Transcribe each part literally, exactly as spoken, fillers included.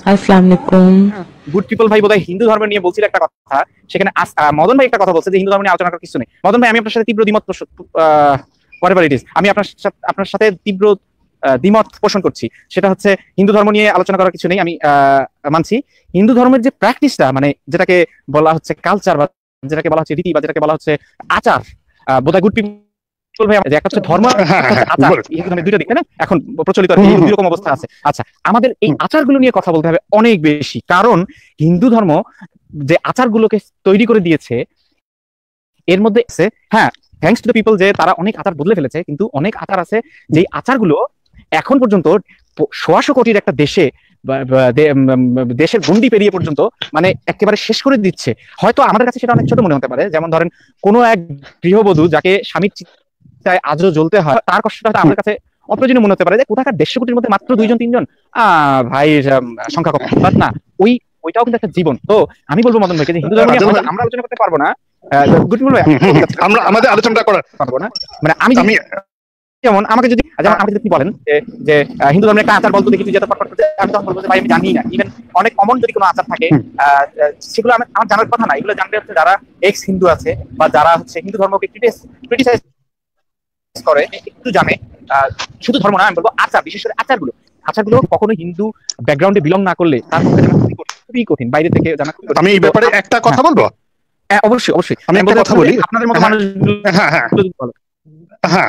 আসসালামু আলাইকুম। Good people ভাই বোধহয় হিন্দু ধর্ম নিয়ে বলছিল একটা কথা, সেখানে মদন ভাই একটা কথা বলছে যে হিন্দু ধর্ম নিয়ে আলোচনা করার কিছু নেই। মদন ভাই, আমি আপনার সাথে তীব্র দ্বিমত হোয়াটএভার ইট ইজ আমি আপনার সাথে আপনার সাথে তীব্র দ্বিমত পোষণ করছি। সেটা হচ্ছে হিন্দু ধর্ম নিয়ে আলোচনা করার কিছু নেই। আমি মানছি হিন্দু ধর্মের যে প্র্যাকটিসটা, মানে যেটাকে বলা হচ্ছে কালচার, বা যেটাকে বলা হচ্ছে রীতি, বা যেটাকে বলা হচ্ছে আচার, বোধহয় গুড পিপল ভাই যে একটা হচ্ছে ধর্ম, আচার, দুইটা দিক না এখন প্রচলিত দুই রকম অবস্থা আছে। আচ্ছা, আমাদের এই আচারগুলো নিয়ে কথা বলতে হবে অনেক বেশি, কারণ হিন্দু ধর্ম যে আচারগুলোকে তৈরি করে দিয়েছে এর মধ্যে হ্যাঁ থ্যাঙ্কস টু দ্য পিপল যে তারা অনেক আচার বদলে ফেলেছে, কিন্তু অনেক আচার আছে যে আচারগুলো এখন পর্যন্ত সোয়াশো কোটির একটা দেশে দেশের গন্ডি পেরিয়ে পর্যন্ত মানে একেবারে শেষ করে দিচ্ছে। হয়তো আমাদের কাছে সেটা অনেক ছোট মনে হতে পারে, যেমন ধরেন কোনো এক গৃহবধূ যাকে স্বামীর চিতায় আজও জ্বলতে হয়, তার কষ্টটা হয়তো আমাদের কাছে অপ্রয়োজনীয় মনে হতে পারে যে কোথাকার দেড়শো কোটির মধ্যে মাত্র দুইজন তিনজন আহ ভাই সংখ্যা কম, বাট না, ওই ওইটাও কিন্তু একটা জীবন। তো আমি বলবো মদন ভাইকে যে হিন্দু ধর্ম নিয়ে আমরা আলোচনা করতে পারবো না, আমরা আমাদের আলোচনাটা করা পারবো না। মানে আমি যেমন আমাকে যদি যেমন আমাকে যদি বলেন যে হিন্দু ধর্মের একটা আচার বলতো দেখি তুই যেটা ফটফট করতে, আমি তখন বলবো যে ভাই আমি জানি না। ইভেন অনেক কমন যদি কোনো আচার থাকে সেগুলো আমার জানার কথা না, এগুলো জানতে হচ্ছে যারা এক্স হিন্দু আছে বা যারা হচ্ছে হিন্দু ধর্মকে ক্রিটিসাইজ করে একটু জানে। শুধু ধর্ম না, আমি বলবো আচার, বিশেষ করে আচারগুলো আচারগুলো কখনো হিন্দু ব্যাকগ্রাউন্ডে বিলং না করলে তার পক্ষে জানা খুবই কঠিন, বাইরে থেকে জানা। আমি এই ব্যাপারে একটা কথা বলবো। হ্যাঁ অবশ্যই অবশ্যই আমি একটা কথা বলি। আপনাদের মতো মানুষ হ্যাঁ হ্যাঁ হ্যাঁ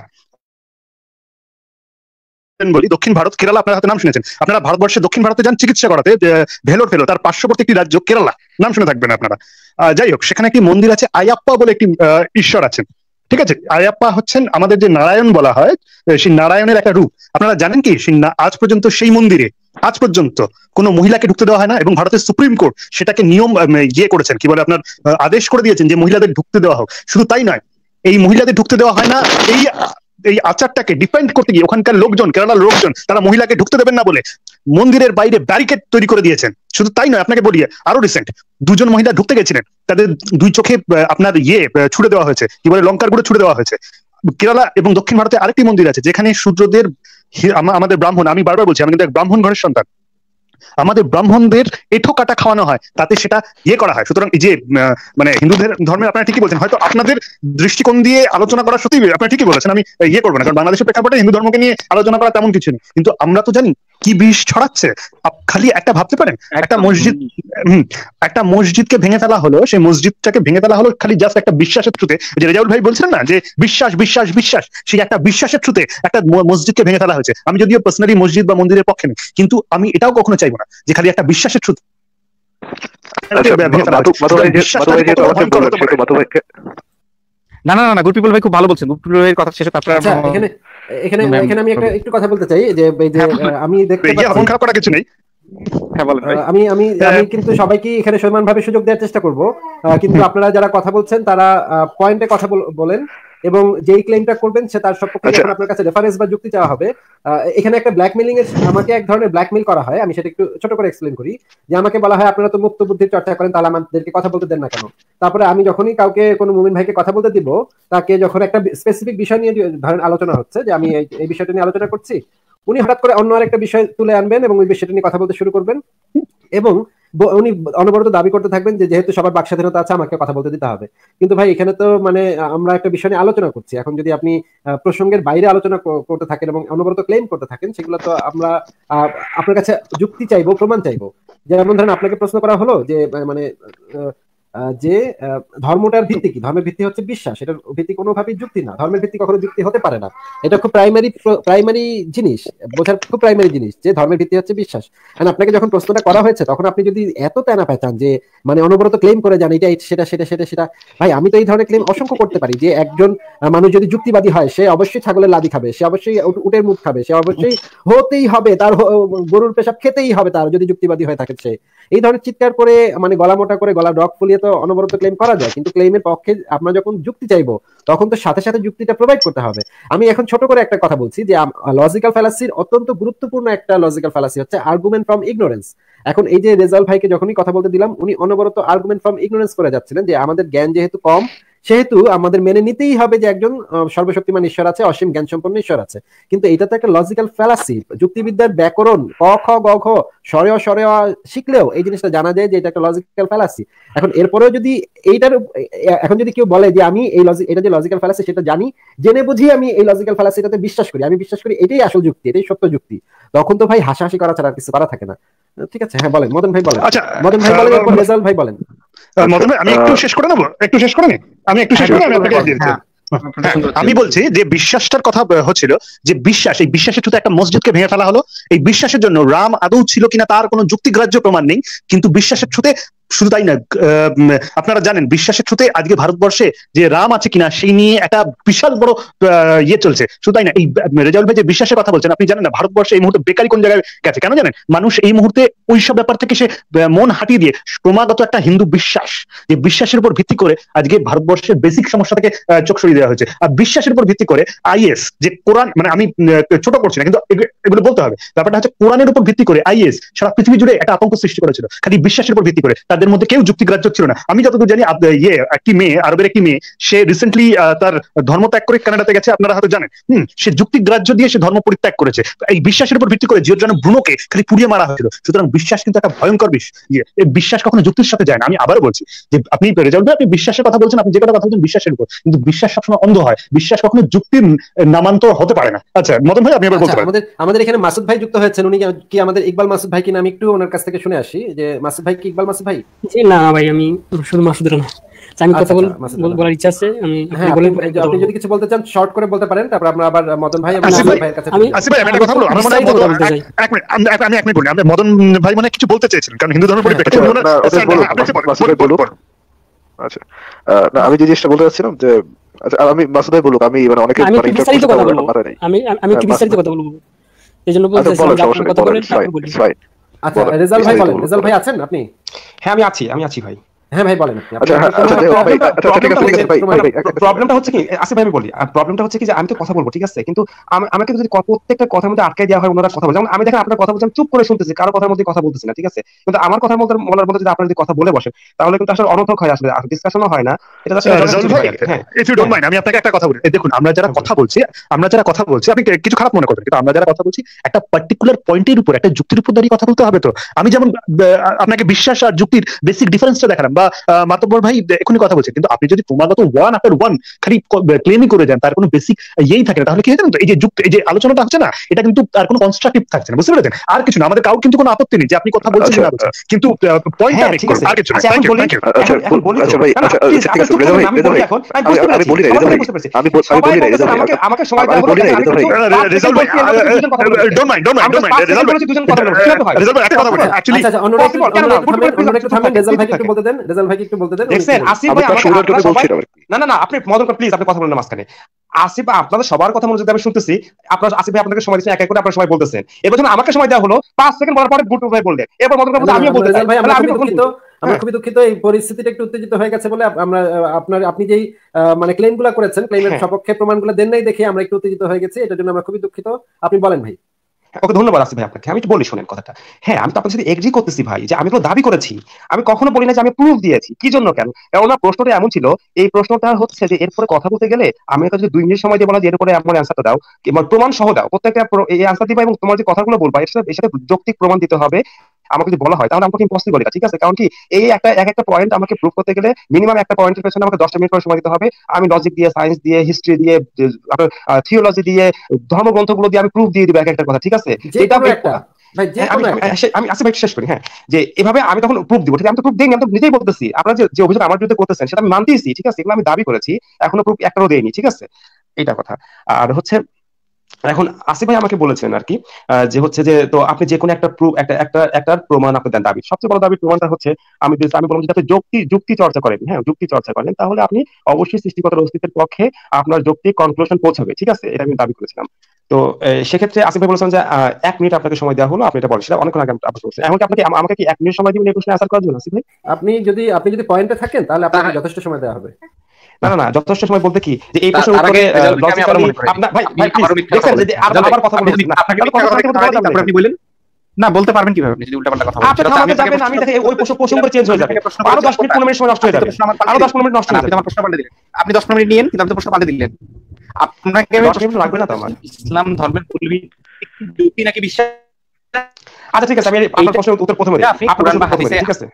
বলি, দক্ষিণ ভারত, কেরালা আপনার হাতে নাম শুনেছেন। আপনারা ভারতবর্ষে দক্ষিণ ভারতে যান চিকিৎসা করাতে, ভেলোর ফেলো, তার পার্শ্ববর্তী একটি রাজ্য কেরালা, নাম শুনে থাকবেন আপনারা। যাই হোক, সেখানে একটি মন্দির আছে, আয়াপ্পা বলে একটি ঈশ্বর আছেন, ঠিক আছে? আয়াপ্পা হচ্ছেন আমাদের যে নারায়ণ বলা হয়, সেই নারায়ণের একটা রূপ। আপনারা জানেন কি আজ পর্যন্ত সেই মন্দিরে আজ পর্যন্ত কোনো মহিলাকে ঢুকতে দেওয়া হয় না, এবং ভারতের সুপ্রিম কোর্ট সেটাকে নিয়ম ইয়ে করেছেন, কি বলে আপনার আদেশ করে দিয়েছেন যে মহিলাদের ঢুকতে দেওয়া হোক। শুধু তাই নয়, এই মহিলাদের ঢুকতে দেওয়া হয় না, এই এই আচারটাকে ডিফেন্ড করতে গিয়ে ওখানকার লোকজন, কেরালার লোকজন, তারা মহিলাকে ঢুকতে দেবেন না বলে মন্দিরের বাইরে ব্যারিকেড তৈরি করে দিয়েছেন। শুধু তাই নয়, আপনাকে বলি আরো রিসেন্ট দুজন মহিলা ঢুকতে গেছিলেন, তাদের দুই চোখে আপনার ইয়ে ছুড়ে দেওয়া হয়েছে, কি বলে লঙ্কার গুঁড়ো ছুড়ে দেওয়া হয়েছে। কেরালা এবং দক্ষিণ ভারতে আরেকটি মন্দির আছে যেখানে শূদ্রদের, আমাদের ব্রাহ্মণ, আমি বারবার বলছি আমি কিন্তু এক ব্রাহ্মণ ঘরের সন্তান, আমাদের ব্রাহ্মণদের এঠো কাটা খাওয়ানো হয়, তাতে সেটা ইয়ে করা হয়। সুতরাং এই যে মানে হিন্দুদের ধর্মে আপনারা ঠিকই বলছেন, হয়তো আপনাদের দৃষ্টিকোণ দিয়ে আলোচনা করা সত্যি আপনারা ঠিকই বলেছেন, আমি ইয়ে করবো না, কারণ বাংলাদেশের প্রেক্ষাপটে হিন্দু ধর্মকে নিয়ে আলোচনা করা তেমন কিছু নেই। কিন্তু আমরা তো জানি কি বিষ ছড়াচ্ছে। খালি একটা ভাবতে পারেন, একটা মসজিদ হম একটা মসজিদকে ভেঙে ফেলা হলো, সেই মসজিদটাকে ভেঙে ফেলা হলো খালি জাস্ট একটা বিশ্বাসের থ্রুতে। যে রেজাউল ভাই বলছিলেন না যে বিশ্বাস বিশ্বাস বিশ্বাস, সেই একটা বিশ্বাসের থ্রুতে একটা মসজিদকে ভেঙে ফেলা হয়েছে। আমি যদিও পার্সোনালি মসজিদ বা মন্দিরের পক্ষে নেই, কিন্তু আমি এটাও কখনো চাইবো না যে খালি একটা বিশ্বাসের থ্রুতে। না না না গুড পিপল ভাই খুব ভালো বলছেন, গুড পিপল ভাইয়ের কথা শেষে তারপরে এখানে এখানে এখানে আমি একটা একটু কথা বলতে চাই যে এই যে আমি দেখতে পাচ্ছি খারাপ করা কিছু নেই। আমি আমি আমি কিন্তু সবাইকে এখানে সমানভাবে সুযোগ দেওয়ার চেষ্টা করব, কিন্তু আপনারা যারা কথা বলছেন তারা পয়েন্টে কথা বলেন, এবং যেই ক্লেমটা করবেন সে তার সপক্ষে যখন আপনার কাছে রেফারেন্স বা যুক্তি চাওয়া হবে। এখানে একটা ব্ল্যাকমেলিং এর, আমাকে এক ধরনের ব্ল্যাকমেল করা হয়, আমি সেটা একটু ছোট করে এক্সপ্লেইন করি। যে আমাকে বলা হয় আপনারা তো মুক্ত বুদ্ধির চর্চা করেন, তাহলে আমাদেরকে কথা বলতে দেন না কেন? তারপরে আমি যখনই কাউকে কোনো মুমিন ভাইকে কথা বলতে দিব, তাকে যখন একটা স্পেসিফিক বিষয় নিয়ে ধরেন আলোচনা হচ্ছে, যে আমি এই বিষয়টা নিয়ে আলোচনা করছি, উনি হঠাৎ করে অন্য আরেকটা বিষয় তুলে আনবেন এবং ওই বিষয়টা নিয়ে কথা বলতে শুরু করবেন, এবং উনি অনবরত দাবি করতে থাকবেন যে যেহেতু সবার বাক স্বাধীনতা আছে আমাকে কথা বলতে দিতে হবে। কিন্তু ভাই এখানে তো মানে আমরা একটা বিষয় নিয়ে আলোচনা করছি, এখন যদি আপনি প্রসঙ্গের বাইরে আলোচনা করতে থাকেন এবং অনবরত ক্লেম করতে থাকেন, সেগুলো তো আমরা আপনার কাছে যুক্তি চাইবো, প্রমাণ চাইবো। যেমন ধরেন আপনাকে প্রশ্ন করা হলো যে মানে যে ধর্মটার ভিত্তি কি? ধর্মের ভিত্তি হচ্ছে বিশ্বাস, এটার ভিত্তি কোনোভাবেই যুক্তি না, ধর্মের ভিত্তি কখনো যুক্তি হতে পারে না। এটা খুব প্রাইমারি প্রাইমারি জিনিস, বোঝার খুব প্রাইমারি জিনিস যে ধর্মের ভিত্তি হচ্ছে বিশ্বাস। আর আপনাকে যখন প্রশ্নটা করা হয়েছে তখন আপনি যদি এত তেনা পেঁচান যে মানে অনবরত ক্লেম করে যান এটা সেটা সেটা সেটা সেটা ভাই আমি তো এই ধরনের ক্লেম অসংখ্য করতে পারি যে একজন মানুষ যদি যুক্তিবাদী হয় সে অবশ্যই ছাগলের লাদি খাবে, সে অবশ্যই উটের মুখ খাবে, সে অবশ্যই হতেই হবে তার গরুর পেশাব খেতেই হবে তার, যদি যুক্তিবাদী হয়ে থাকে সে। এই ধরনের চিৎকার করে মানে গলা মোটা করে গলা ডক ফুলিয়ে তো অনবরত ক্লেম করা যায়, কিন্তু ক্লেমের পক্ষে আমরা যখন যুক্তি চাইবো তখন তো সাথে সাথে যুক্তিটা প্রোভাইড করতে হবে। আমি এখন ছোট করে একটা কথা বলছি যে লজিক্যাল ফ্যালাসির অত্যন্ত গুরুত্বপূর্ণ একটা লজিক্যাল ফ্যালাসি হচ্ছে আর্গুমেন্ট ফ্রম ইগনোরেন্স। এখন এই যে রেজাউল ভাইকে যখনই কথা বলতে দিলাম উনি অনবরত আর্গুমেন্ট ফ্রম ইগনোরেন্স করে যাচ্ছিলেন, যে আমাদের জ্ঞান যেহেতু কম সেহেতু আমাদের মেনে নিতেই হবে যে একজন সর্বশক্তিমান ঈশ্বর আছে, অসীম জ্ঞান সম্পন্ন ঈশ্বর আছে। কিন্তু এটা তো একটা লজিক্যাল ফ্যালাসি। যুক্তিবিদ্যার ব্যাকরণ ক খ গ ঘ সরেয় সরেয় শিখলেও এই জিনিসটা জানা যায় যে এটা একটা লজিক্যাল ফ্যালাসি। এখন এরপরেও যদি এইটার এখন যদি কেউ বলে যে আমি এই লজিক এটা যে লজিক্যাল ফ্যালাসি সেটা জানি, জেনে বুঝি আমি এই লজিক্যাল ফ্যালাসিটাতে বিশ্বাস করি, আমি বিশ্বাস করি এটাই আসল যুক্তি, এটাই সত্য যুক্তি, তখন তো ভাই হাসাহাসি করা ছাড়া কিছু করা থাকে না। ঠিক আছে, হ্যাঁ বলেন মদন ভাই বলেন। আচ্ছা মদন ভাই বলেন, এরপর রেজাল ভাই বলেন। মদন ভাই আমি একটু শেষ করে নেবো, একটু শেষ করে নি আমি একটু শেষ করে আমি আপনাকে আমি বলছি যে বিশ্বাসটার কথা হচ্ছিল, যে বিশ্বাস, এই বিশ্বাসের থ্রুতে একটা মসজিদকে ভেঙে ফেলা হলো। এই বিশ্বাসের জন্য রাম আদৌ ছিল কিনা তার কোনো যুক্তিগ্রাহ্য প্রমাণ নেই, কিন্তু বিশ্বাসের থ্রুতে শুধু তাই না, আপনারা জানেন বিশ্বাসের থ্রুতে আজকে ভারতবর্ষে যে রাম আছে কিনা সেই নিয়ে একটা বিশাল বড় ইয়ে চলছে। শুধু তাই না, এই রেজাউল ভাই যে বিশ্বাসের কথা বলছেন, আপনি জানেন না ভারতবর্ষে এই মুহূর্তে বেকারি কোন জায়গায় গেছে, কেন জানেন? মানুষ এই মুহূর্তে ওইসব ব্যাপার থেকে সে মন হাঁটিয়ে দিয়ে ক্রমাগত একটা হিন্দু বিশ্বাস, যে বিশ্বাসের উপর ভিত্তি করে আজকে ভারতবর্ষের বেসিক সমস্যা থেকে চোখ সরিয়ে দেওয়া হয়েছে। আর বিশ্বাসের উপর ভিত্তি করে আইএস, যে কোরআন, মানে আমি ছোট করছি না কিন্তু এগুলো বলতে হবে, ব্যাপারটা হচ্ছে কোরআনের উপর ভিত্তি করে আইএস সারা পৃথিবী জুড়ে একটা আতঙ্ক সৃষ্টি করেছিল খালি বিশ্বাসের উপর ভিত্তি করে। তাদের মধ্যে কেউ যুক্তিগ্রাহ্য ছিল না। আমি যতদূর জানি ইয়ে একটি মেয়ে, আরবের একটি মেয়ে, সে রিসেন্টলি তার ধর্ম ত্যাগ করে কানাডাতে গেছে, আপনারা হয়তো জানেন। হম সে যুক্তিগ্রাহ্য দিয়ে সে ধর্ম পরিত্যাগ করেছে এই বিশ্বাসের উপর ভিত্তি করে। জিওর ব্রুনোকে খালি পুড়িয়ে মারা হয়েছিল। সুতরাং বিশ্বাস কিন্তু একটা ভয়ঙ্কর বিষ ইয়ে, এই বিশ্বাস কখনো যুক্তির সাথে যায় না। আমি আবারও বলছি যে আপনি রেজাউল ভাই আপনি বিশ্বাসের কথা বলছেন, আপনি যে কথা বলছেন বিশ্বাসের উপর, কিন্তু বিশ্বাস সবসময় অন্ধ হয়, বিশ্বাস কখনো যুক্তির নামান্তর হতে পারে না। আচ্ছা মদন ভাই আপনি এবার বলতে পারেন। আমাদের আমাদের এখানে মাসুদ ভাই যুক্ত হয়েছেন, উনি কি আমাদের ইকবাল মাসুদ ভাই কিনা আমি একটু ওনার কাছ থেকে শুনে আসি। যে মাসুদ ভাই কি ইকবাল মাসুদ ভাই? জি না ভাই, আমি শুধু মাসুদের না, আমি কথা বলার ইচ্ছা আছে। আমি আপনি যদি কিছু বলতে চান শর্ট করে বলতে পারেন, তারপর আমরা আবার মদন ভাই এবং মাসুদ ভাইয়ের কাছে। আমি আসিফ ভাই আমি একটা কথা বলবো, আমার মনে হয় এক মিনিট আমি এক মিনিট বলি, আমি মদন ভাই মনে কিছু বলতে চেয়েছিলেন, কারণ হিন্দু ধর্মের পরিপ্রেক্ষিতে মনে হয়। আচ্ছা না আমি যে জিনিসটা বলতে চাচ্ছিলাম যে আমি মাসুদ ভাই বলুক, আমি মানে অনেকে আমি বিস্তারিত কথা বলবো, আমি আমি কি বিস্তারিত কথা বলবো, এইজন্য বলতেছি আপনি কথা বলেন তারপর বলি। আচ্ছা রেজাল ভাই বলেন। রেজাল ভাই আছেন আপনি? হ্যাঁ আমি আছি, আমি আছি ভাই। হ্যাঁ ভাই বলেন। প্রবলেমটা হচ্ছে কি আসিফ ভাই আমি বলি, আর প্রবলেমটা হচ্ছে কি যে আমি তো কথা বলবো ঠিক আছে, কিন্তু আমাকে যদি প্রত্যেকটা কথার মধ্যে আটকে দেওয়া হয় ওনারা কথা বলে, যেমন আমি দেখেন আপনার কথা বলছি আমি চুপ করে শুনতেছি, কারো কথার মধ্যে কথা বলতেছি না ঠিক আছে, কিন্তু আমার কথার মধ্যে বলার মধ্যে যদি আপনারা যদি কথা বলে বসেন তাহলে কিন্তু আসলে অনর্থক হয়, আসলে ডিসকাশনও হয় না। এটা আমি আপনাকে একটা কথা বলি, দেখুন আমরা যারা কথা বলছি আমরা যারা কথা বলছি আপনি কিছু খারাপ মনে করবেন, কিন্তু আমরা যারা কথা বলছি একটা পার্টিকুলার পয়েন্টের উপর একটা যুক্তির উপর দাঁড়িয়ে কথা বলতে হবে। তো আমি যেমন আপনাকে বিশ্বাস আর যুক্তির বেসিক ডিফারেন্সটা দেখালাম, বা মাতব্বর ভাই এখনই কথা বলছেন, কিন্তু আপনি যদি ক্রমাগত ওয়ান আফটার ওয়ান খালি ক্লেমই করে যান, তার কোনো বেসিক ইয়েই থাকে না, তাহলে কি হচ্ছে? এই যে যুক্তি এই যে আলোচনাটা হচ্ছে না, এটা কিন্তু তার কোনো কনস্ট্রাকটিভ থাকছে না, বুঝতে পেরেছেন? আর কিছু না, আমাদের কারোর কিন্তু কোনো আপত্তি নেই যে আপনি কথা বলছেন না, কিন্তু পয়েন্ট আর কিছু না। এখন বলি এখন বলি আচ্ছা ভাই আচ্ছা ঠিক আছে রেজা ভাই রেজা ভাই আমি বলি রেজা ভাই আমি আমি বলি রেজা ভাই আমাকে আমাকে সময় দাও, বলি রেজা ভাই রেজা ভাই don't mind don't mind don't mind Reza ভাই দুজন কথা বলুন, কিভাবে হয়? রেজা ভাই একটা কথা বলি অ্যাকচুয়ালি আচ্ছা অনুরোধ অনুরোধ একটু থামেন, রেজা ভাই একটু বলতে দেন, রেজা ভাই একটু বলতে দেন। দেখেন আসিফ ভাই আমাকে না না না আপনি মদন প্লিজ আপনি কথা বলেন না মাঝখানে। আসিফ আপনাদের সবার কথা মনে যদি আমি শুনতেছি, আপনার আসিফ ভাই আপনাকে সময় দিচ্ছেন, এক এক করে আপনারা সবাই বলতেছেন, এবার যখন আমাকে সময় দেওয়া হলো পাঁচ সেকেন্ড বলার পরে গুটু ভাই বললেন, এবার মদন ভাই আমিও বলতে চাই ভাই আমি দুঃখিত, আমরা খুবই দুঃখিত এই পরিস্থিতিটা একটু উত্তেজিত হয়ে গেছে বলে আমরা আপনার আপনি যেই মানে ক্লেমগুলো করেছেন ক্লেমের সপক্ষে প্রমাণগুলো দেন নাই দেখে আমরা একটু উত্তেজিত হয়ে গেছি, এটার জন্য আমরা খুবই দুঃখিত। আপনি বলেন ভাই। ওকে ধন্যবাদ আসিফ ভাই আপনাকে। আমি একটু বলি শুনেন কথাটা। হ্যাঁ আমি তো আপনার সাথে এগ্রি করতেছি ভাই যে আমি তো দাবি করেছি, আমি কখনো বলি না যে আমি প্রুফ দিয়েছি। কি জন্য কেন? কারণ না প্রশ্নটা এমন ছিল, এই প্রশ্নটা হচ্ছে যে এরপরে কথা বলতে গেলে আমি একটা যদি দুই মিনিট সময় দিয়ে বলা যে এরপরে আমার অ্যান্সারটা দাও কিংবা প্রমাণ সহ দাও, প্রত্যেকটা এই অ্যান্সার দিবা এবং তোমার যে কথাগুলো বলবা এর সাথে এর সাথে যৌক্তিক প্রমাণ দিতে হবে। আমাকে যদি বলা হয় তাহলে আমাকে ইম্পসিবল এটা, ঠিক আছে? কারণ কি এই একটা এক একটা পয়েন্ট আমাকে প্রুফ করতে গেলে মিনিমাম একটা পয়েন্টের পেছনে আমাকে দশটা মিনিট করে সময় দিতে হবে। আমি লজিক দিয়ে, সায়েন্স দিয়ে, হিস্ট্রি দিয়ে, আপনার থিওলজি দিয়ে, ধর্মগ্রন্থগুলো দিয়ে আমি প্রুফ দিয়ে দিব এক একটা কথা, ঠিক আছে? এটা একটা আমি আসিফ ভাই শেষ করি। হ্যাঁ যে এভাবে আমি তখন প্রুফ দিব, ঠিক আছে? আমি তো প্রুফ দিইনি, আমি তো নিজেই বলতেছি আপনারা যে অভিযোগ আমার বিরুদ্ধে করতেছেন সেটা আমি মানতেছি, ঠিক আছে? এগুলো আমি দাবি করেছি, এখনো প্রুফ একটাও দেইনি, ঠিক আছে? এটা কথা। আর হচ্ছে এখন আসিফ ভাই আমাকে বলেছেন আর কি যে হচ্ছে যে তো আপনি যে কোনো একটা প্রুফ একটা একটা একটা প্রমাণ আপনি দেন। দাবি সবচেয়ে বড় দাবি প্রমাণটা হচ্ছে আমি আমি বললাম যাতে যুক্তি যুক্তি চর্চা করেন, হ্যাঁ যুক্তি চর্চা করেন, তাহলে আপনি অবশ্যই সৃষ্টিকর্তার অস্তিত্বের পক্ষে আপনার যৌক্তিক কনক্লুশন পৌঁছাবে, ঠিক আছে? এটা আমি দাবি করেছিলাম। তো সেক্ষেত্রে আসিফ ভাই বলেছেন যে এক মিনিট আপনাকে সময় দেওয়া হলো, আপনি এটা বলেন, সেটা অনেকক্ষণ আগে আপনি বলছেন। এখন কি আপনাকে আমাকে কি এক মিনিট সময় দিবেন এই প্রশ্নে অ্যান্সার করার জন্য আসিফ ভাই? আপনি যদি আপনি যদি পয়েন্টে থাকেন তাহলে আপনাকে যথেষ্ট সময় দেওয়া হবে। না না না যথেষ্ট সময় বলতে কি যে এই প্রশ্নের উত্তরে লজিক্যালি আপনার ভাই ভাই প্লিজ দেখেন যদি আবার কথা বলবেন না, আপনাকে তারপর আপনি বলেন না বলতে পারবেন কিভাবে আপনি যদি উল্টাপাল্টা কথা বলেন? আপনি থামাতে যাবেন, আমি দেখে ওই প্রসঙ্গ চেঞ্জ হয়ে যাবে, আরো দশ মিনিট পনেরো মিনিট সময় নষ্ট হয়ে যাবে, আরো দশ পনেরো মিনিট নষ্ট হয়ে যাবে। আপনি আমার প্রশ্ন পাল্টে দিলেন, আপনি দশ পনেরো মিনিট নিয়েন, কিন্তু আপনি প্রশ্ন পাল্টে দিলেন। আপনাকে দশ মিনিট লাগবে না তো আমার। ইসলাম ধর্মের পূর্ববর্তী নাকি বিশ্বাস? আচ্ছা ঠিক আছে, আমি আপনার প্রশ্নের উত্তর প্রথমে দিই। আপনার প্রশ্ন প্রথমে দিই, ঠিক আছে?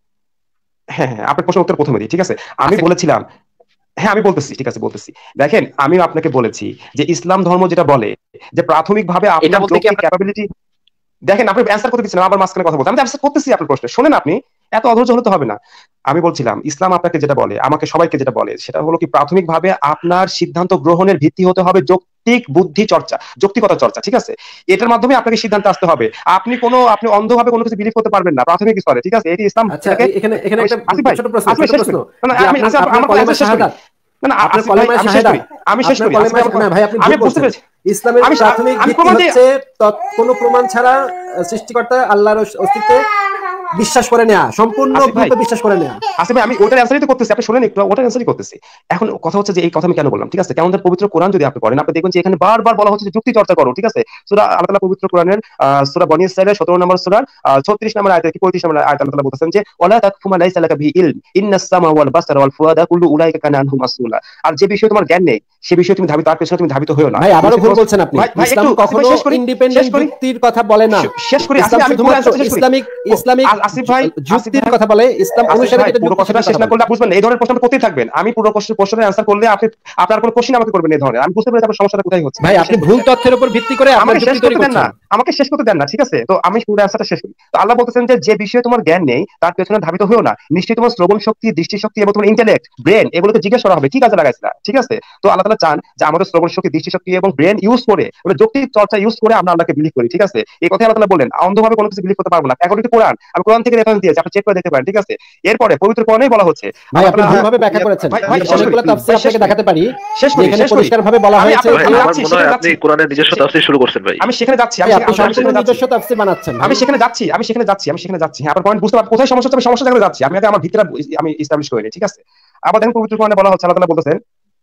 হ্যাঁ হ্যাঁ, আপনার প্রশ্নের উত্তর প্রথমে দিই, ঠিক আছে? আমি বলেছিলাম, হ্যাঁ আমি বলতেছি, ঠিক আছে বলতেছি। দেখেন আমি আপনাকে বলেছি যে ইসলাম ধর্ম যেটা বলে যে প্রাথমিকভাবে আপনার যৌক্তিক ক্যাপাবিলিটি, দেখেন আপনি অ্যানসার করতে দিচ্ছেন, আবার মাঝখানে কথা বলতে, আমি অ্যানসার করতেছি আপনার প্রশ্নে, শোনেন আপনি, এত অধৈর্য হলে তো হবে না। আমি বলছিলাম ইসলাম আপনাকে যেটা বলে, আমাকে সবাইকে যেটা বলে, সেটা হলো কি প্রাথমিকভাবে আপনার সিদ্ধান্ত গ্রহণের ভিত্তি হতে হবে যৌক্তিক বুদ্ধি চর্চা, যৌক্তিকতা চর্চা, ঠিক আছে? এটার মাধ্যমে আপনাকে সিদ্ধান্তে আসতে হবে। আপনি কোনো আপনি অন্ধভাবে কোনো কিছু বিলিভ করতে পারবেন না প্রাথমিক স্তরে, ঠিক আছে? এটি ইসলাম। আচ্ছা এখানে এখানে একটা ছোট প্রশ্ন, ছোট প্রশ্ন, আমি আমার কলেমা শাহাদাত, না না আপনি কলেমা শাহাদাত, আমি শেষ করি, না ভাই আপনি আমি বুঝতে পেরেছি। ইসলামের প্রাথমিক ভিত্তি হচ্ছে কোনো প্রমাণ ছাড়া সৃষ্টিকর্তা আল্লাহর অস্তিত্বে বিশ্বাস করে নেওয়া, সম্পূর্ণরূপে বিশ্বাস করে নেওয়া। আসলে আমি ওটার অ্যানসারই তো করতেছি, আপনি শুনেন একটু, ওটার অ্যানসারই করতেছি। এখন কথা হচ্ছে যে এই কথা আমি কেন বললাম, ঠিক আছে? কেমন পবিত্র কোরআন যদি আপনি পড়েন, আপনি দেখবেন যে এখানে বারবার বলা হচ্ছে যে যুক্তি চর্চা করো, ঠিক আছে? সূরা আল্লাহ তাআলা পবিত্র কোরআনের সূরা বনী ইসরাঈলের সতেরো নম্বর সূরার ছত্রিশ নম্বর আয়াতে কি পঁয়ত্রিশ নম্বর আয়াতে আল্লাহ তাআলা বলতেছেন যে ওয়ালা তাকফু মা লাইসা লাকা বিহি ইলম ইন্নাস সামা ওয়াল বাসারা ওয়াল ফুয়াদা কুল্লু উলাইকা কানা আনহু মাসউলা। আর যে বিষয়ে তোমার জ্ঞান নেই সে বিষয়ে তুমি ধাবিত, তার পেছনে তুমি ধাবিত হয়ো না। ভাই আবারো ভুল বলছেন আপনি, ইসলাম কখনো ইন্ডিপেন্ডেন্ট যুক্তির কথা বলে না। শেষ করি আসলে আমি ইসলামিক ইসলামিক আসিফ ভাই যুক্তির কথা বলে, ইসলাম অনুসারে যেটা পুরো কথাটা শেষ না করলে বুঝবেন এই ধরনের প্রশ্ন করতেই থাকবেন। আমি পুরো প্রশ্নের অ্যানসার করলে আপনি আপনার কোনো কোশ্চেন আমাকে করবেন এই ধরনের, আমি বুঝতে পারছি আপনার সমস্যাটা কোথায় হচ্ছে। ভাই আপনি ভুল তথ্যের উপর ভিত্তি করে আমাকে শেষ করতে দেন না, আমাকে শেষ করতে দেন না, ঠিক আছে? তো আমি পুরো অ্যানসারটা শেষ করি। তো আল্লাহ বলতেছেন যে যে বিষয়ে তোমার জ্ঞান নেই তার পেছনে ধাবিত হয়ো না, নিশ্চয়ই তোমার শ্রবণ শক্তি, দৃষ্টি শক্তি এবং তোমার ইন্টেলেক্ট, ব্রেন, এগুলোকে জিজ্ঞেস করা হবে কি কাজে লাগাইছিলা, ঠিক আছে? তো আল্লাহ তাআলা চান যে আমাদের শ্রবণ শক্তি, দৃষ্টি শক্তি এবং ব্রেন ইউজ করে, মানে যৌক্তিক চর্চা ইউজ করে আমরা আল্লাহকে বিলিভ করি, ঠিক আছে? এই কথা আল্লাহ তাআলা বলেন, অন্ধভাবে কোনো কিছু বিলিভ করতে পারবো না। অ্যাকর্ডিং টু কোরআন, আমি কোরআন থেকে রেফারেন্স দিয়েছি, আপনি চেক করে দেখতে পারেন, ঠিক আছে? এরপরে পবিত্র কোরআনেই বলা হচ্ছে, ভাই আপনি ভুলভাবে ব্যাখ্যা করেছেন। আমি অনেকগুলো তাফসীর আপনাকে দেখাতে পারি, শেষ করি, এখানে পরিষ্কারভাবে বলা হয়েছে আপনি কোরআনের নিজস্ব তাফসীর শুরু করছেন ভাই। আমি সেখানে যাচ্ছি, আমি নিজস্ব তাফসীর বানাচ্ছেন, আমি সেখানে যাচ্ছি, আমি সেখানে যাচ্ছি, আমি সেখানে যাচ্ছি। হ্যাঁ, আপনার পয়েন্ট বুঝতে পারছেন কোথায় সমস্যা হচ্ছে, আমি সমস্যা জায়গায় যাচ্ছি। আমি আগে আমার ভিতরে আমি এস্টাবলিশ করে নিই, ঠিক আছে? আবার দেখেন পবিত্র কোরআনে বলা হচ্ছে, আল্লাহ তাআলা বলতেছেন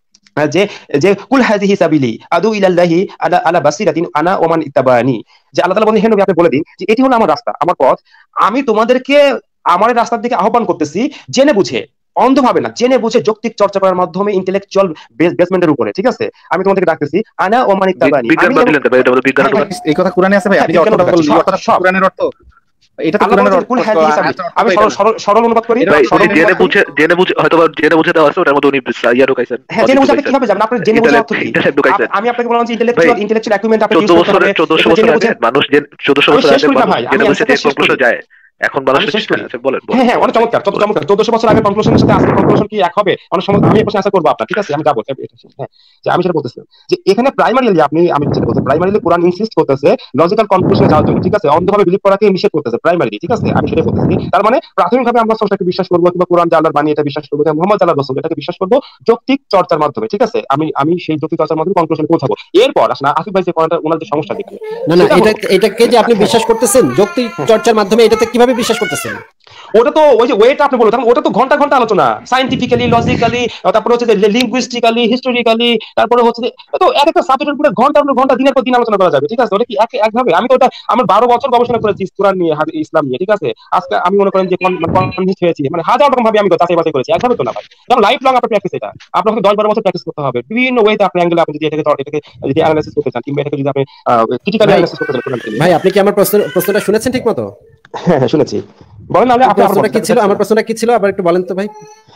যে যে কুল হাযিহি সাবিলি আদু ইলাল্লাহি আলা আলা বাসিরাতিন আনা ওয়া মান ইত্তাবানি, যে আল্লাহ তাআলা বলেন হে নবী আপনি বলে দিন যে এটি হলো আমার রাস্তা, আমার পথ, আমি তোমাদেরকে আমার রাস্তার দিকে আহ্বান করতেছি জেনে বুঝে, অন্ধভাবে না, জেনে বুঝে যৌক্তিক চর্চা করার মাধ্যমে, ইন্টেলেকচুয়াল বেসমেন্টের উপরে, ঠিক আছে? আমি তোমাদেরকে ডাকতেছি আনা ওয়া মান ইত্তাবানি। এই কথা কোরআনে আছে ভাই, আপনি অর্থ বললেন, অর্থ কোরআনের অর্থ এটা তো কোরআনের অর্থ। আমি সরল অনুবাদ করি, জেনে বুঝে জেনে বুঝে হয়তো জেনে বুঝে দেওয়া আছে, ওটার মধ্যে উনি ইয়া ঢুকাইছেন। হ্যাঁ, জেনে বুঝে কিভাবে যাবেন আপনি? জেনে বুঝে অর্থ কি? আমি আপনাকে বললাম যে ইন্টেলেকচুয়াল ইন্টেলেকচুয়াল অ্যাকুইপমেন্ট আপনি ইউজ করতে হবে। চৌদ্দশো বছর আগে মানুষ চৌদ্দশো বছর আগে জেনে বুঝে যে কনক্লুশন যায়, এখন মানুষ বলেন। হ্যাঁ হ্যাঁ, অনেক চমৎকার, চমৎকার। চৌদ্দশো বছর আগে কনক্লুশনের সাথে আজকের কনক্লুশন কি এক হবে? অনেক সময় আমি এই প্রশ্ন আনসার করব আপনার, ঠিক আছে? আমি যাবো। হ্যাঁ, যে আমি সেটা বলতেছি যে এখানে প্রাইমারিলি আপনি আমি যেটা বলতে প্রাইমারিলি কোরআন ইনসিস্ট করতেছে লজিক্যাল কনক্লুশনে যাওয়ার জন্য, ঠিক আছে? অন্ধভাবে বিলিভ করাকে নিষেধ করতেছে প্রাইমারিলি, ঠিক আছে? আমি সেটা বলতেছি। তার মানে প্রাথমিকভাবে আমরা স্রষ্টাকে বিশ্বাস করবো, কিংবা কোরআন যে আল্লাহর বাণী এটা বিশ্বাস করবো, কিংবা মুহাম্মদ আল্লাহর রাসূল এটাকে বিশ্বাস করবো যৌক্তিক চর্চার মাধ্যমে, ঠিক আছে? আমি আমি সেই যৌক্তিক চর্চার মাধ্যমে কনক্লুশনে পৌঁছাবো। এরপর আসলে আসিফ ভাই যে কোরআনটা ওনার যে সমস্যা দেখেন, না না এটা এটাকে যে আপনি বিশ্বাস করতেছেন যৌক্তিক চর্চার মাধ্যমে, এটাতে কিভাবে বিশ্বাস করতেছেন? ওটা তো ওই যে ওয়েটা আপনি বলতেন, ওটা তো ঘন্টা ঘন্টা আলোচনা, সায়েন্টিফিক্যালি, লজিক্যালি, তারপরে হচ্ছে যে লিঙ্গুইস্টিক্যালি, হিস্টোরিক্যালি, তারপরে হচ্ছে যে তো এক একটা সাবজেক্টের উপরে ঘন্টা ঘন্টা দিনের পর দিন আলোচনা করা যাবে, ঠিক আছে? ওটা কি এক একভাবে? আমি তো ওটা আমার বারো বছর গবেষণা করেছি কোরআন নিয়ে, ইসলাম নিয়ে, ঠিক আছে? আজকে আমি মনে করেন যে কনভিন্স হয়েছি, মানে হাজার রকম ভাবে আমি তো যাচাই বাছাই করেছি, একভাবে তো না ভাই। যেমন লাইফ লং আপনার প্র্যাকটিস, এটা আপনাকে দশ বারো বছর প্র্যাকটিস করতে হবে বিভিন্ন ওয়েতে, আপনি অ্যাঙ্গেলে আপনি যদি এটাকে এটাকে যদি অ্যানালাইসিস করতে চান, কিংবা এটাকে যদি আপনি ক্রিটিক্যালি অ্যানালাইসিস করতে চান। ভাই আপনি কি আমার প্রশ্ন প্রশ্নটা শুনেছেন ঠিক মতো? হ্যাঁ হ্যাঁ শুনেছি। বলেন না আপনি প্রশ্নটা কি ছিল? আমার প্রশ্নটা কি ছিল আবার একটু বলেন তো ভাই।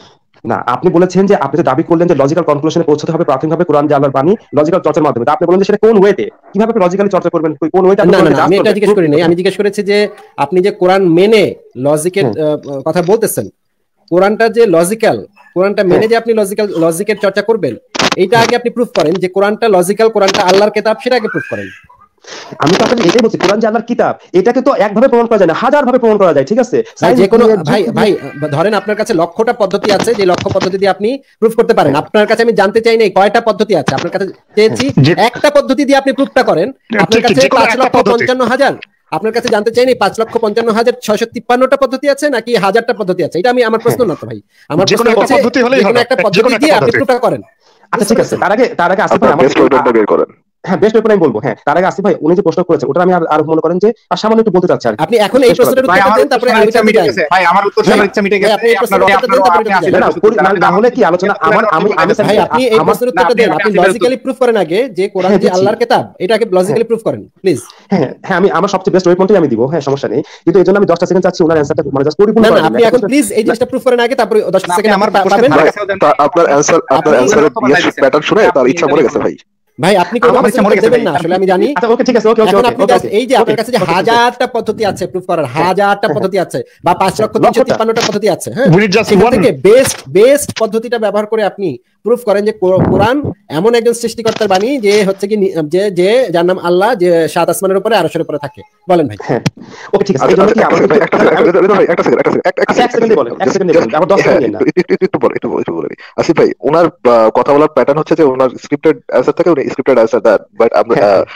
না, আপনি বলেছেন যে আপনি দাবি করলেন যে লজিক্যাল কনক্লুশনে পৌঁছতে হবে প্রাথমিকভাবে কোরআন যে আল্লাহর বাণী লজিক্যাল চর্চার মাধ্যমে। আপনি বলেন যে সেটা কোন ওয়েতে, কিভাবে আপনি লজিক্যালি চর্চা করবেন, কোন ওয়েতে? না না, আমি এটা জিজ্ঞেস করি নাই। আমি জিজ্ঞেস করেছি যে আপনি যে কোরআন মেনে লজিকের কথা বলতেছেন, কোরআনটা যে লজিক্যাল, কোরআনটা মেনে যে আপনি লজিক্যাল লজিকের চর্চা করবেন, এইটা আগে আপনি প্রুফ করেন যে কোরআনটা লজিক্যাল, কোরআনটা আল্লাহর কিতাব, সেটা আগে প্রুফ করেন। আমি তো আপনাকে এটাই বলছি, কোরআন যে আল্লাহর কিতাব এটাকে তো একভাবে প্রমাণ করা যায় না, হাজার ভাবে প্রমাণ করা যায়, ঠিক আছে? যে কোনো ভাই ভাই ধরেন আপনার কাছে লক্ষটা পদ্ধতি আছে, যে লক্ষ পদ্ধতি দিয়ে আপনি প্রুফ করতে পারেন। আপনার কাছে আমি জানতে চাই নাই কয়টা পদ্ধতি আছে, আপনার কাছে চেয়েছি একটা পদ্ধতি দিয়ে আপনি প্রুফটা করেন। আপনার কাছে পাঁচ লক্ষ পঞ্চান্ন হাজার আপনার কাছে জানতে চাইনি পাঁচ লক্ষ পঞ্চান্ন হাজার ছয়শো তিপ্পান্নটা পদ্ধতি আছে নাকি হাজারটা পদ্ধতি আছে, এটা আমি আমার প্রশ্ন না তো ভাই। আমার প্রশ্ন হচ্ছে যে কোনো একটা পদ্ধতি দিয়ে আপনি প্রুফটা করেন। আচ্ছা ঠিক আছে, তার আগে তার আগে আসিফ ভাই আমার হ্যাঁ বেস্ট ওয়েপন আমি বলবো। হ্যাঁ তার আগে আসিফ ভাই উনি যে প্রশ্ন করেছেন ওটা আমি আর আর মনে করেন যে আর সামান্য একটু বলতে চাচ্ছি আর আপনি এখন এই প্রশ্নটার উত্তর দেন, তারপরে ইচ্ছা মিটে গেছে ভাই, আমার উত্তর শোনার ইচ্ছা মিটে গেছে। আপনারা তাহলে কি আলোচনা আমার আমি আমি ভাই আপনি এই প্রশ্নের উত্তরটা দেন, আপনি লজিক্যালি প্রুফ করেন আগে যে কোরআন যে আল্লাহর কিতাব, এটাকে লজিক্যালি প্রুফ করেন প্লিজ। হ্যাঁ হ্যাঁ আমি আমার সবচেয়ে বেস্ট ওয়েপনটাই আমি দিব, হ্যাঁ সমস্যা নেই, কিন্তু এজন্য আমি দশটা সেকেন্ড চাচ্ছি ওনার অ্যানসারটা মানে জাস্ট পরিপূর্ণ না করার না, আপনি এখন প্লিজ এই জিনিসটা প্রুফ করেন আগে, তারপরে দশটা সেকেন্ড আমার পাবেন। আপনার অ্যানসার আপনার অ্যানসারের প্যাটার্ন শুনে তার ইচ্ছা মরে গেছে ভাই। ভাই আপনি কোন দেবেন না আসলে আমি জানি। আচ্ছা ওকে ঠিক আছে, ওকে ওকে ওকে এই যে আপনার কাছে যে হাজারটা পদ্ধতি আছে প্রুফ করার, হাজারটা পদ্ধতি আছে বা পাঁচ লক্ষ তিনশো তিপ্পান্নটা পদ্ধতি আছে, হ্যাঁ সেখান থেকে বেস্ট বেস্ট পদ্ধতিটা ব্যবহার করে আপনি প্রুফ করেন যে কোরআন এমন একজন সৃষ্টিকর্তার বাণী যে হচ্ছে কি যে যে যার নাম আল্লাহ, যে সাত আসমানের উপরে আরশের উপরে থাকে। বলেন ভাই। হ্যাঁ ওকে ঠিক আছে, এই জন্য কি আমরা একটা সেকেন্ড একটা সেকেন্ড একটা সেকেন্ড বলেন, এক সেকেন্ড বলেন, আবার দশ সেকেন্ড না একটু বলে একটু বলে একটু বলে আসিফ ভাই ওনার কথা বলার প্যাটার্ন হচ্ছে যে ওনার স্ক্রিপ্টেড অ্যান্সার থাকে, উনি স্ক্রিপ্টেড অ্যান্সার দেন, বাট আমরা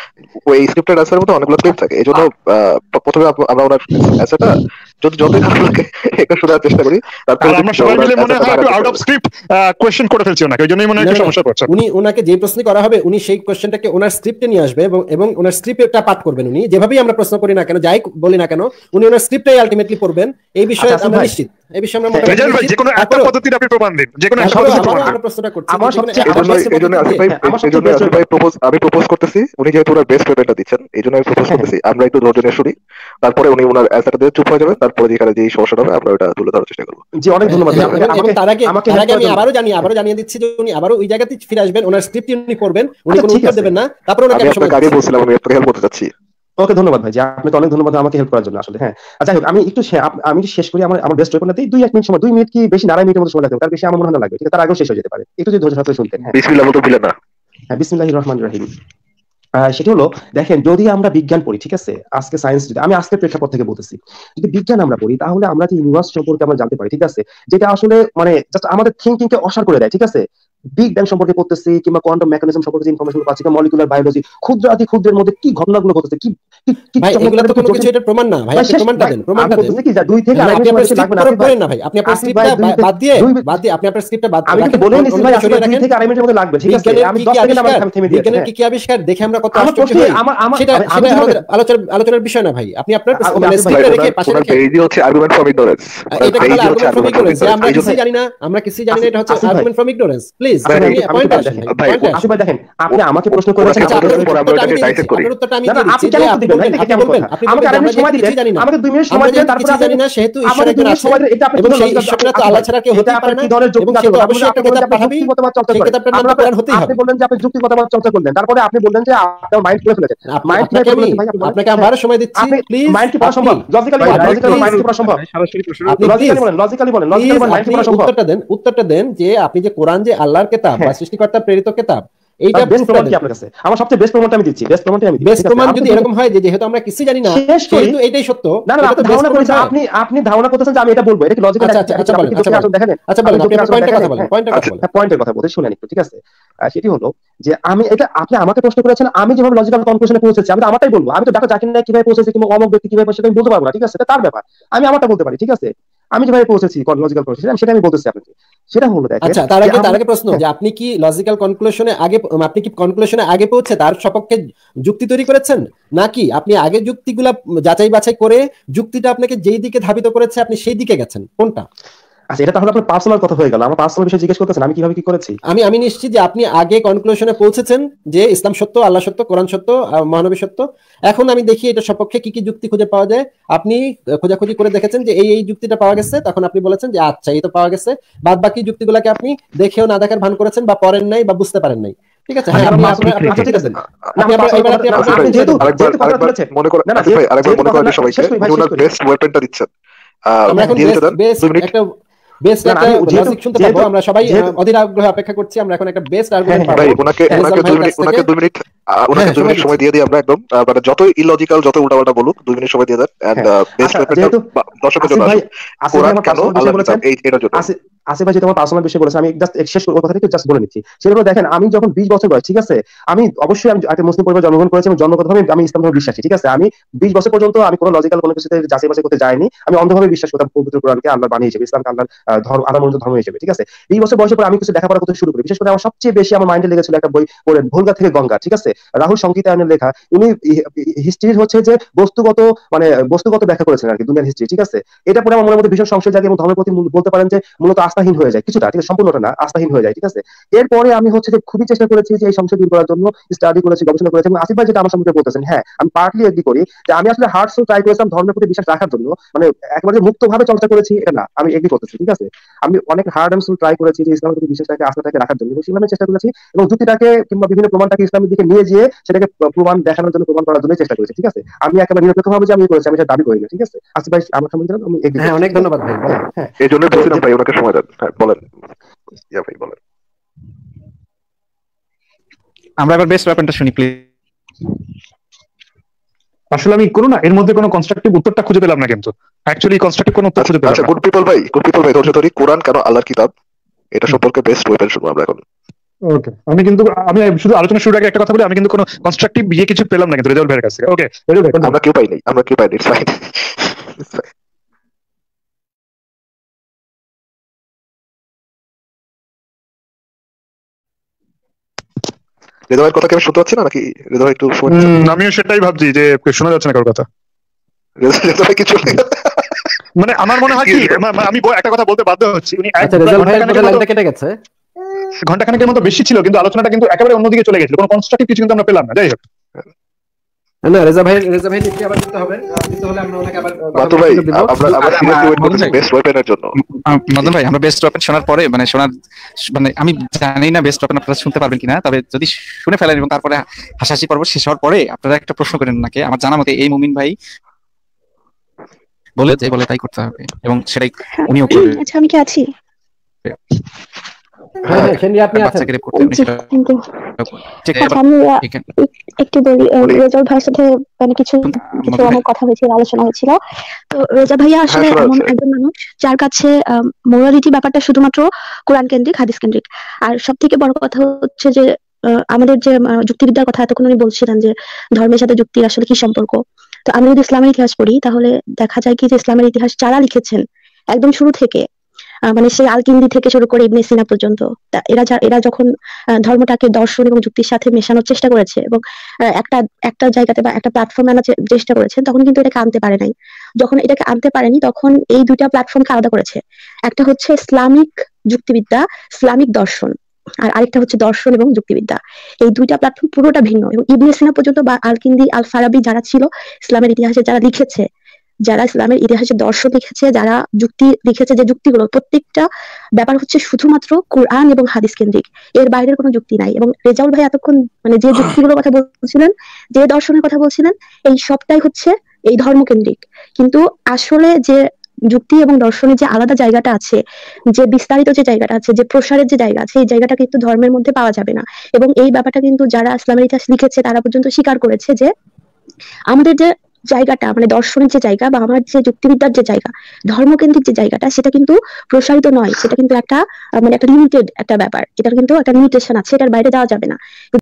ওই স্ক্রিপ্টেড অ্যান্সারের মধ্যে অনেকগুলো ক্লিপ থাকে, এজন্য প্রথমে আমরা ওনার অ্যান্সারটা যদি যতই ভালো লাগে একটু শোনার চেষ্টা করি, তারপর আমরা সবাই মিলে মনে হয় একটু আউট অফ স্ক্রিপ্ট কোশ্চেন করে ফেলছি ওনাকে, ওই জন্যই মনে হয় একটু সমস্যা করছে। উনি ওনাকে যে প্রশ্ন করা হবে উনি সেই কোশ্চেনটাকে ওনার স্ক্রিপ্টে নিয়ে আসবে এবং এবং ওনার স্ক্রিপ্টটা পাঠ করবেন। উনি যেভাবেই আমরা প্রশ্ন করি না কেন, যাই বলি না কেন, উনি ওনার স্ক্রিপ্টটাই আলটিমেটলি পড়বেন। এই বিষয়ে আমরা নিশ্চিত, এই বিষয়ে আমরা রেজাল ভাই যে কোনো একটা পদ্ধতির আপনি প্রমাণ দিন, যে কোনো একটা পদ্ধতি প্রমাণ দিন। আমরা প্রশ্নটা করছি আমার সবচেয়ে এজন্য এজন্য আসিফ ভাই এজন্য আসিফ ভাই প্রপোজ আমি প্রপোজ করতেছি, উনি যেহেতু ওনার বেস্ট ওয়েপনটা দিচ্ছেন এইজন্য আমি প্রপোজ করতেছি আমরা একটু ধৈর্য নিয়ে শুনি, তারপরে উনি ওনার অ্যান্সারটা দিয়ে চুপ হয়ে যাবেন, তারপরে যেখানে যে সমস্যাটা হবে আমরা ওটা তুলে ধরার চেষ্টা করব। জি অনেক ধন্যবাদ। এবং তার আগে আমাকে আমি আবারও জানি আবারও জানিয়ে দিচ্ছি যে উনি আবারও ওই জায়গাতেই ফিরে আসবেন, ওনার স্ক্রিপ্ট উনি পড়বেন, উনি কোনো উত্তর দেবেন না, তারপরে ওনাকে আমি আপনাকে আগে বলছিলাম আমি আপনাকে হেল্প করতে চাচ্ছি। ওকে ধন্যবাদ ভাই, আপনাকে অনেক ধন্যবাদ আমাকে হেল্প করার জন্য আসলে। হ্যাঁ আচ্ছা আমি একটু আমি শেষ করি আমার আমার বেস্ট ওয়েপনটাতেই দুই এক মিনিট সময়, দুই মিনিট কি বেশি না, আড়াই মিনিটের মতো সময় লাগবে, তার বেশি আমার মনে হয় না লাগবে, ঠিক আছে তার আগেও শেষ হয়ে যেতে পারে, একটু যদি ধৈর্য সহকারে শুনতেন। হ্যাঁ বিসমিল্লাহ বলতে ভুলেন না। হ্যাঁ বিসমিল্লাহির রহমানির রহিম। সেটা হলো দেখেন যদি আমরা বিজ্ঞান পড়ি, ঠিক আছে আজকে সায়েন্স, আমি আজকে প্রেক্ষাপট থেকে বলতেছি, যদি বিজ্ঞান আমরা পড়ি তাহলে আমরা যে ইউনিভার্স সম্পর্কে আমরা জানতে পারি, ঠিক আছে যেটা আসলে মানে জাস্ট আমাদের থিঙ্কিং কে অসার করে দেয়, ঠিক আছে বিগ ব্যাং সম্পর্কে পড়তেছি কিংবা কোয়ান্টাম মেকানিজম সম্পর্কে ইনফরমেশন পাচ্ছি, কিংবা মলিকুলার বায়োলজি ক্ষুদ্র অতি ক্ষুদ্রের মধ্যে কি ঘটনাগুলো ঘটছে, কি ভাই এগুলো তো কোনো কিছু এটা প্রমাণ না ভাই, আপনি প্রমাণটা দেন, প্রমাণটা দেন কি যা দুই থেকে আড়াই মিনিট লাগবে না করেন না ভাই, আপনি আপনার স্ক্রিপ্টটা বাদ দিয়ে বাদ দিয়ে আপনি আপনার স্ক্রিপ্টটা বাদ দিয়ে আমি তো বলে নিছি ভাই আসলে দুই থেকে আড়াই মিনিটের মধ্যে লাগবে, ঠিক আছে আমি দশ সেকেন্ড আমি থেমে দিই। বিজ্ঞানের কি কি আবিষ্কার দেখে আমরা কত আশ্চর্য হই, সেটা আলোচনা আলোচনার বিষয় না ভাই, আপনি আপনার স্ক্রিপ্টটা রেখে পাশে রেখে এই যে হচ্ছে আর্গুমেন্ট ফ্রম ইগনোরেন্স, এটা হলো আর্গুমেন্ট ফ্রম ইগনোরেন্স, আমরা কিছু জানি না, আমরা কিছু জানি না, এটা হচ্ছে argument from ignorance. Please point আসেন ভাই, আসলে ভাই দেখেন আপনি আমাকে প্রশ্ন করেছেন, আপনার উত্তরটা আমি দিয়ে দিচ্ছি যে আপনি বলবেন আপনি বলবেন আপনি আমাকে আড়াই মিনিট সময় দিবেন, আমাকে দুই মিনিট সময় দেন, তারপরে আপনি জানি না সেহেতু ঈশ্বর একজন আছে এবং সেই ঈশ্বরটা তো আল্লাহ ছাড়া কেউ হতে পারে না, এবং সে তো অবশ্যই একটা কিতাব পাঠাবে, সেই কিতাবটার নাম কোরআন হতেই হবে। আপনি বললেন যে আপনি যুক্তিগতভাবে চর্চা করলেন, তারপরে আপনি বললেন যে আপনার মাইন্ড করে ফেলেছেন, মাইন্ড কি আমি আপনাকে আবারো সময় দিচ্ছি, প্লিজ মাইন্ড কি পড়া সম্ভব, লজিক্যালি লজিক্যালি মাইন্ড কি পড়া সম্ভব, আপনি লজিক্যালি বলেন লজিক্যালি বলেন লজিক্যালি মাইন্ড কি পড়া সম্ভব। উত্তরটা দেন, উত্তরটা দেন যে আপনি যে কোরআন যে আল্লাহর কিতাব বা সৃষ্টিকর্তার প্রেরিত কিতাব, এইটা বেস্ট প্রমাণ কি আপনার কাছে, আমার সবচেয়ে বেস্ট প্রমাণটা আমি দিচ্ছি, বেস্ট প্রমাণটা আমি দিচ্ছি। বেস্ট প্রমাণ যদি এরকম হয় যে যেহেতু আমরা কিছু জানি না সেহেতু এটাই সত্য, না না আপনি ধারণা করেছেন, আপনি আপনি ধারণা করতেছেন যে আমি এটা বলবো, এটা কি লজিক্যাল? আচ্ছা আচ্ছা বলেন, আচ্ছা দেখেন, আচ্ছা বলেন আপনি পয়েন্টের কথা বলেন, পয়েন্টের কথা বলেন, পয়েন্টের কথা বলতে শুনেন একটু, ঠিক আছে সেটি হলো যে আমি এটা আপনি আমাকে প্রশ্ন করেছেন, আমি যেভাবে লজিক্যাল কনক্লুশনে পৌঁছেছি আমি তো আমারটাই বলবো, আমি তো ডাক্তার জাকির নায়েক কিভাবে পৌঁছেছি কিংবা অমুক ব্যক্তি কিভাবে পৌঁছেছে আমি বলতে পারবো না, ঠিক আছে এটা তার ব্যাপার, আমি আমারটা বলতে পারি, ঠিক আছে আমি যেভাবে পৌঁছেছি লজিক্যাল কনক্লুশনে সেটা আমি বলতেছি আপনাকে। সেটা হলো দেখেন আচ্ছা তার আগে তার আগে প্রশ্ন যে আপনি কি লজিক্যাল কনক্লুশনে আগে আপনি কি কনক্লুশনে আগে পৌঁছে তার সপক্ষে যুক্তি তৈরি করেছেন, নাকি আপনি আগে যুক্তিগুলা যাচাই বাছাই করে যুক্তিটা আপনাকে যেই দিকে ধাবিত করেছে আপনি সেই দিকে গেছেন, কোনটা? আচ্ছা এটা তাহলে আপনার পার্সোনাল কথা হয়ে গেল, আমার পার্সোনাল বিষয় জিজ্ঞেস করতেছেন আমি কিভাবে কি করেছি। আমি আমি নিশ্চিত যে আপনি আগে কনক্লুশনে পৌঁছেছেন যে ইসলাম সত্য, আল্লাহ সত্য, কোরআন সত্য, মহানবী সত্য। এখন আমি দেখি এটা সপক্ষে কি কি যুক্তি খুঁজে পাওয়া যায়, আপনি খোঁজাখুঁজি করে দেখেছেন যে এই এই যুক্তিটা পাওয়া গেছে, তখন আপনি বলেছেন যে আচ্ছা এই তো পাওয়া গেছে, বাদ বাকি যুক্তিগুলোকে আপনি দেখেও না দেখার ভান করেছেন বা পড়েন নাই বা বুঝতে পারেন নাই, ঠিক আছে? হ্যাঁ আপনি আচ্ছা ঠিক আছে আপনি এবার আপনি আপনি যেহেতু যেহেতু কথা বলেছেন মনে করেন না ভাই আরেকবার মনে করেন সবাইকে ওনার বেস্ট ওয়েপনটা দিচ্ছেন, আমরা এখন একটা বেস্ট একটা লজিক শুনতে পাবো, আমরা সবাই অধীর আগ্রহে অপেক্ষা করছি, আমরা এখন একটা বেস্ট আর্গুমেন্ট পাবো। ভাই ওনাকে ওনাকে দুই মিনিট ওনাকে দুই মিনিট ওনাকে দুই মিনিট সময় দিয়ে দিই আমরা একদম, মানে যতই ইলজিক্যাল যত উল্টাপাল্টা বলুক দুই মিনিট সময় দিয়ে দেন এন্ড বেস্ট ওয়েপনটা দর্শকের জন্য কোরআন কেন আল্লাহ বলেছেন এই এটার জন্য আসিফ ভাই যেটা আমার পার্সোনাল বিষয় বলেছে আমি জাস্ট শেষ কথা থেকে জাস্ট বলে নিচ্ছি, সেগুলো দেখেন আমি যখন বিশ বছর বয়স, ঠিক আছে আমি অবশ্যই আমি একটা মুসলিম পরিবারে জন্মগ্রহণ করেছি এবং জন্মগতভাবে আমি ইসলাম ধর্মে বিশ্বাসী, ঠিক আছে আমি বিশ বছর পর্যন্ত আমি কোনো লজিক্যাল কোনো কিছুতে যাচাই বাছাই করতে যাইনি, আমি অন্ধভাবে বিশ্বাস করতাম পবিত্র কোরআনকে আল্লাহর বাণী হিসেবে, ইসলামকে আল্লাহর ধর্ম আল্লাহর মনোনীত ধর্ম হিসেবে, ঠিক আছে বিশ বছর বয়সের পর আমি কিছু লেখাপড়া করতে শুরু করি, বিশেষ করে আমার সবচেয়ে বেশি আমার মাইন্ডে লেগেছিল একটা বই পড়েন ভোলগা থেকে গঙ্গা, ঠিক আছে রাহুল সংকিতায়নের লেখা। উনি হিস্ট্রির হচ্ছে যে বস্তুগত মানে বস্তুগত ব্যাখ্যা করেছেন আর কি দুনিয়ার হিস্ট্রি, ঠিক আছে। এটা পরে আমার মনের মধ্যে ভীষণ সংশয় জাগে এবং ধর্মের প্রতি বলতে পারেন যে মূলত আস্থাহীন হয়ে যায় কিছুটা, ঠিক আছে, সম্পূর্ণটা না, আস্থাহীন হয়ে যায়, ঠিক আছে। এরপরে আমি হচ্ছে যে খুবই চেষ্টা করেছি যে এই সংশয় দূর করার জন্য, স্টাডি করেছি, গবেষণা করেছি। এবং আসিফ ভাই যেটা আমার সম্পর্কে বলতেছেন, হ্যাঁ আমি পার্টলি এগ্রি করি যে আমি আসলে হার্ড সোল ট্রাই করেছিলাম ধর্মের প্রতি বিশ্বাস রাখার জন্য, মানে একেবারে মুক্ত ভাবে চর্চা করেছি এটা না, আমি এগ্রি করতেছি, ঠিক আছে। আমি অনেক হার্ড এন্ড সোল ট্রাই করেছি যে ইসলামের প্রতি বিশ্বাসটাকে আস্থাটাকে রাখার জন্য, এবং সেভাবে চেষ্টা করেছি এবং যুক্তিটাকে কিংবা বিভিন্ন প্রমাণটাকে ইসলামের দিকে নিয়ে গিয়ে সেটাকে প্রমাণ দেখানোর জন্য, প্রমাণ করার জন্য চেষ্টা করেছি, ঠিক আছে। আমি একেবারে নিরপেক্ষ ভাবে যে আমি করেছি আমি সেটা দাবি করি না, ঠিক আছে। আসিফ ভাই আমার সম্বন্ধে আমি এগ্রি। হ্যাঁ অনেক ধন্যবাদ ভাই। হ্যাঁ এই জন্যই বলছিলাম ভাই ওনাকে সময় দেন। হ্যাঁ বলেন ইয়া ভাই বলেন। আমরা এবার বেস্ট ওয়েপনটা শুনি প্লিজ। আসলে আমি কোনো না এর মধ্যে কোনো কনস্ট্রাকটিভ উত্তরটা খুঁজে পেলাম না, কিন্তু অ্যাকচুয়ালি কনস্ট্রাকটিভ কোনো উত্তর খুঁজে পেলাম না। আচ্ছা গুড পিপল ভাই, গুড পিপল ভাই ধৈর্য ধরি। কোরআন কেন আল্লাহর কিতাব এটা সম্পর্কে বেস্ট ওয়েপন শুনবো আমরা এখন। ওকে আমি কিন্তু আমি শুধু আলোচনা শুরুর আগে একটা কথা বলি, আমি কিন্তু কোনো কনস্ট্রাকটিভ ইয়ে কিছু পেলাম না কিন্তু রেজাল্ট ভাইয়ের কাছ থেকে। ওকে আমরা কেউ পাই নাই, আমরা কেউ পাই নাই, ইটস ফাইন। রেজা ভাইয়ের কথা কি আমি শুনতে পাচ্ছি না নাকি? রেজা ভাই একটু সময় দিন। আমিও সেটাই ভাবছি যে শোনা যাচ্ছে না কারোর কথা। রেজা ভাই কি চলে গেল? মানে আমার মনে হয় কি আমি একটা কথা বলতে বাধ্য হচ্ছি, উনি কেটে গেছে ঘন্টাখানেকের মতো বেশি ছিল, কিন্তু আলোচনাটা কিন্তু একেবারে অন্যদিকে চলে গেছিল, কোনো কনস্ট্রাকটিভ কিছু কিন্তু আমরা পেলাম না। যাই হোক না রেজা ভাই রেজা ভাই নিশ্চয়ই আবার দিতে হবে, দিতে হলে আমরা ওনাকে আবার বাতু ভাই আমরা আমরা সিরিয়াসলি ওয়েট করছি বেস্ট ওয়েপনের জন্য। মদন ভাই আমরা বেস্ট ওয়েপন শোনার পরে মানে শোনার মানে আমি জানি না বেস্ট ওয়েপন আপনারা শুনতে পারবেন কিনা, তবে যদি শুনে ফেলেন এবং তারপরে হাসাহাসি পর্ব শেষ হওয়ার পরে আপনারা একটা প্রশ্ন করেন ওনাকে। আমার জানা মতে এই মুমিন ভাই বলে যে বলে তাই করতে হবে এবং সেটাই উনিও করবেন। আচ্ছা আমি কি আছি? হ্যাঁ হ্যাঁ সেনি আপনি আছেন। একটু বলি, রেজাউল ভাইয়ের সাথে মানে কিছু কিছু অনেক কথা হয়েছিল, আলোচনা হয়েছিল। তো রেজা ভাইয়া আসলে এমন একজন মানুষ যার কাছে মোরালিটি ব্যাপারটা শুধুমাত্র কোরআন কেন্দ্রিক, হাদিস কেন্দ্রিক। আর সব থেকে বড় কথা হচ্ছে যে আমাদের যে যুক্তিবিদ্যার কথা এতক্ষণ উনি বলছিলেন যে ধর্মের সাথে যুক্তির আসলে কি সম্পর্ক। তো আমি যদি ইসলামের ইতিহাস পড়ি তাহলে দেখা যায় কি যে ইসলামের ইতিহাস যারা লিখেছেন একদম শুরু থেকে, মানে সেই আল-কিন্দি থেকে শুরু করে ইবনে সিনা পর্যন্ত, এরা এরা যখন ধর্মটাকে দর্শন এবং যুক্তির সাথে মেশানোর চেষ্টা করেছে এবং একটা একটা জায়গাতে বা একটা প্ল্যাটফর্মে আনার চেষ্টা করেছেন, তখন কিন্তু এটাকে আনতে পারে নাই। যখন এটাকে আনতে পারেনি তখন এই দুইটা প্ল্যাটফর্মকে আলাদা করেছে। একটা হচ্ছে ইসলামিক যুক্তিবিদ্যা, ইসলামিক দর্শন, আর আরেকটা হচ্ছে দর্শন এবং যুক্তিবিদ্যা। এই দুইটা প্ল্যাটফর্ম পুরোটা ভিন্ন। এবং ইবনে সিনা পর্যন্ত বা আল-কিন্দি, আল ফারাবি যারা ছিল ইসলামের ইতিহাসে, যারা লিখেছে, যারা ইসলামের ইতিহাসে দর্শন লিখেছে, যারা যুক্তি লিখেছে, যে যুক্তিগুলো প্রত্যেকটা ব্যাপার হচ্ছে শুধুমাত্র কোরআন এবং হাদিস কেন্দ্রিক, এর বাইরের কোনো যুক্তি নাই। এবং রেজাউল ভাই এতক্ষণ মানে যে যুক্তিগুলোর কথা বলছিলেন, যে দর্শনের কথা বলছিলেন, এই সবটাই হচ্ছে এই ধর্ম কেন্দ্রিক। কিন্তু আসলে যে যুক্তি এবং দর্শনের যে আলাদা জায়গাটা আছে, যে বিস্তারিত যে জায়গাটা আছে, যে প্রসারের যে জায়গা আছে, এই জায়গাটা কিন্তু ধর্মের মধ্যে পাওয়া যাবে না। এবং এই ব্যাপারটা কিন্তু যারা ইসলামের ইতিহাস লিখেছে তারা পর্যন্ত স্বীকার করেছে যে আমাদের যে জায়গাটা মানে দর্শনের যে জায়গা বা আমার যে যুক্তিবিদ্যার যে জায়গা, ধর্মকেন্দ্রিক যে জায়গাটা, সেটা কিন্তু প্রসারিত নয়, সেটা কিন্তু একটা মানে একটা লিমিটেড একটা ব্যাপার, এটার কিন্তু একটা লিমিটেশন আছে, এটার বাইরে যাওয়া যাবে না।